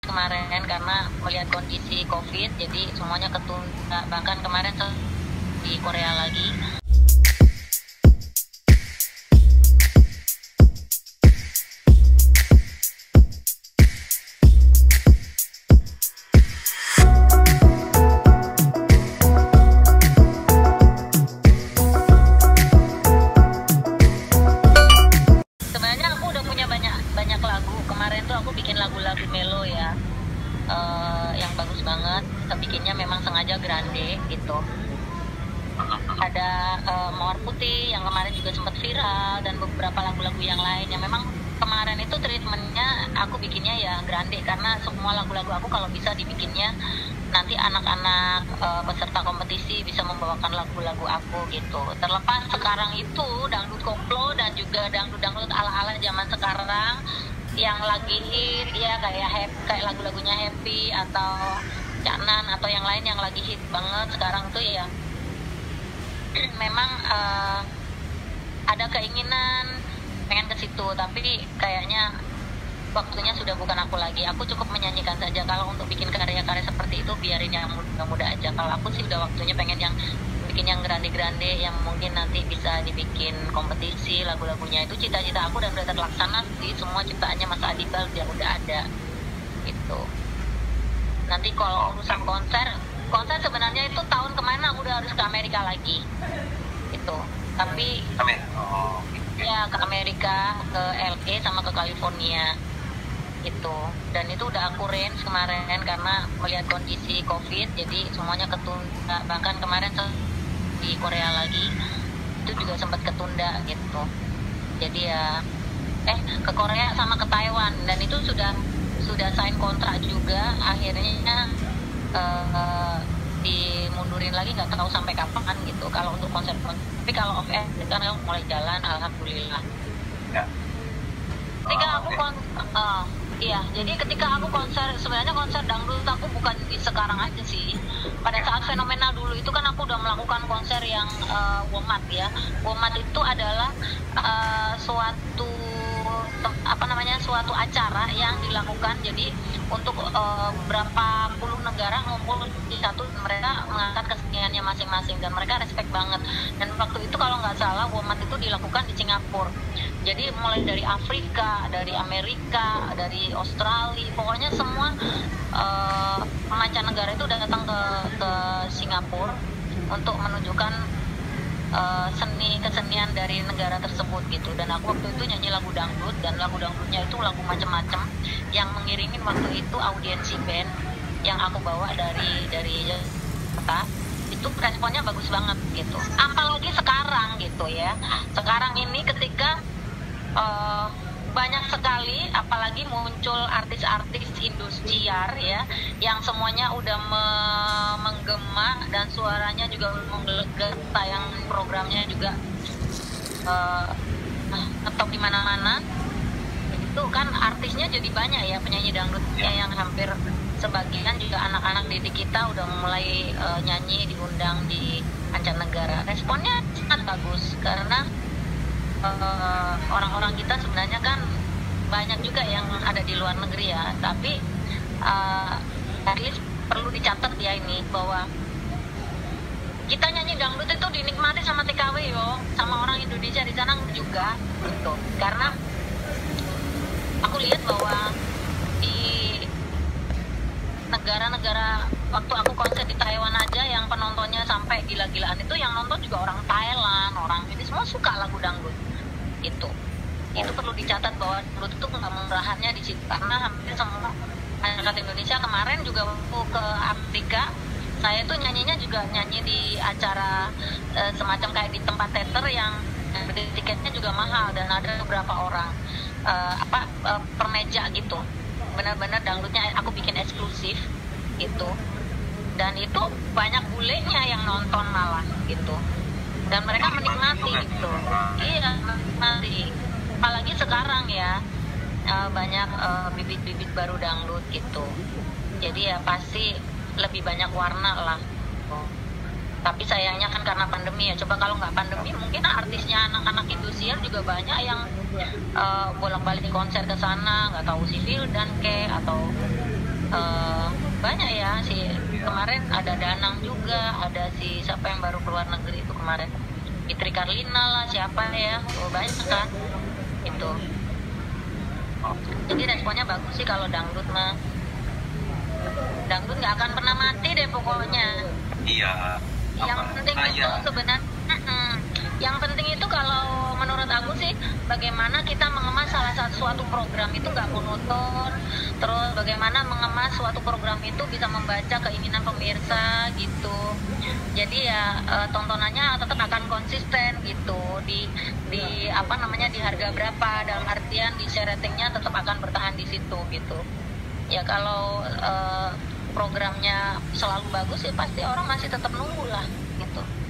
kemarin karena melihat kondisi COVID, jadi semuanya ketunda. Bahkan kemarin di Korea lagi. Sebenarnya aku udah punya banyak lagu. Kemarin tuh aku bikin lagu-lagu melo ya. Yang bagus banget. Bikinnya memang sengaja grande gitu. Ada Mawar Putih yang kemarin juga sempat viral, dan beberapa lagu-lagu yang lain yang memang kemarin itu treatmentnya aku bikinnya ya grande, karena semua lagu-lagu aku kalau bisa dibikinnya nanti anak-anak peserta kompetisi bisa membawakan lagu-lagu aku gitu. Terlepas sekarang itu dangdut koplo dan juga dangdut-dangdut ala-ala zaman sekarang yang lagi hit ya, kayak lagu-lagunya Happy atau Caknan atau yang lain yang lagi hit banget sekarang tuh ya. Memang ada keinginan pengen ke situ, tapi kayaknya waktunya sudah bukan aku lagi. Aku cukup menyanyikan saja. Kalau untuk bikin karya-karya seperti itu biarin yang muda-muda aja. Kalau aku sih udah waktunya pengen yang bikin yang grande-grande, yang mungkin nanti bisa dibikin kompetisi lagu-lagunya. Itu cita-cita aku dan udah terlaksana sih. Semua ciptaannya Mas Adibal yang udah ada gitu. Nanti kalau urusan konser sebenarnya itu tahun kemana aku udah harus ke Amerika lagi itu, tapi ya ke Amerika, ke LA sama ke California itu. Dan itu udah aku range kemarin karena melihat kondisi COVID, jadi semuanya ketunda. Bahkan kemarin di Korea lagi itu juga sempat ketunda gitu. Jadi ya ke Korea sama ke Taiwan, dan itu sudah sign kontrak juga. Akhirnya dimundurin lagi, nggak tahu sampai kapan gitu kalau untuk konser. Tapi kalau off air kan mulai jalan, alhamdulillah ya. Ketika aku konser, sebenarnya konser dangdut aku bukan di sekarang aja sih. Pada saat fenomenal dulu itu kan aku udah melakukan konser yang WOMAD ya. WOMAD itu adalah suatu acara yang dilakukan, jadi untuk berapa puluh negara ngumpul di satu, mereka mengangkat keseniannya masing-masing dan mereka respect banget. Dan waktu itu kalau nggak salah WOMAD itu dilakukan di Singapura. Jadi mulai dari Afrika, dari Amerika, dari Australia, pokoknya semua mancanegara itu datang ke Singapura untuk menunjukkan kesenian dari negara tersebut gitu. Dan aku waktu itu nyanyi lagu dangdut, dan lagu dangdutnya itu lagu macam-macam yang mengiringin waktu itu audiensi band yang aku bawa dari Jakarta. Itu responnya bagus banget gitu. Apalagi sekarang gitu ya. Sekarang ini ketika banyak sekali, apalagi muncul artis-artis Indosiar ya, yang semuanya udah menggema dan suaranya juga menggelegar, tayang programnya juga ngetop di mana-mana. Itu kan artisnya jadi banyak ya, penyanyi dangdutnya yang hampir sebagian juga anak-anak didik kita udah mulai nyanyi, diundang di mancanegara. Responnya sangat bagus karena orang-orang kita sebenarnya kan banyak juga yang ada di luar negeri ya, tapi at least perlu dicatat ya ini, bahwa kita nyanyi dangdut itu dinikmati sama TKW sama orang Indonesia di sana juga gitu. Karena aku lihat bahwa di negara-negara, waktu aku konser di Taiwan aja yang penontonnya sampai gila-gilaan, itu yang nonton juga orang Thailand, orang ini semua suka lagu dangdut itu perlu dicatat bahwa dangdut itu kemurahannya di situ, karena hampir semua masyarakat Indonesia. Kemarin juga waktu ke Amerika, saya tuh nyanyinya juga nyanyi di acara semacam kayak di tempat teater yang tiketnya juga mahal, dan ada beberapa orang per meja gitu. Benar-benar dangdutnya aku bikin eksklusif gitu, dan itu banyak bulenya yang nonton malah gitu, dan mereka menikmati gitu. Iya, menikmati. Apalagi sekarang ya banyak bibit-bibit baru dangdut gitu, jadi ya pasti lebih banyak warna lah. Tapi sayangnya kan karena pandemi ya. Coba kalau nggak pandemi, mungkin artisnya anak-anak Indosiar juga banyak yang bolak-balik konser ke sana, nggak tahu si Vildan atau kemarin ada Danang juga, ada si siapa yang baru keluar negeri itu kemarin, Fitri Karlina lah, siapa ya, banyak kan itu. Jadi responnya bagus sih kalau dangdut mah. Dangdut nggak akan pernah mati deh pokoknya. Iya. Yang penting itu sebenarnya, yang penting itu kalau menurut aku sih, bagaimana kita mengemas suatu program itu nggak monoton, terus bagaimana mengemas suatu program itu bisa membaca keinginan pemirsa gitu. Jadi ya tontonannya tetap akan konsisten gitu di apa namanya, di harga berapa, dalam artian di share ratingnya tetap akan bertahan di situ gitu. Ya kalau programnya selalu bagus ya pasti orang masih tetap nunggu lah gitu.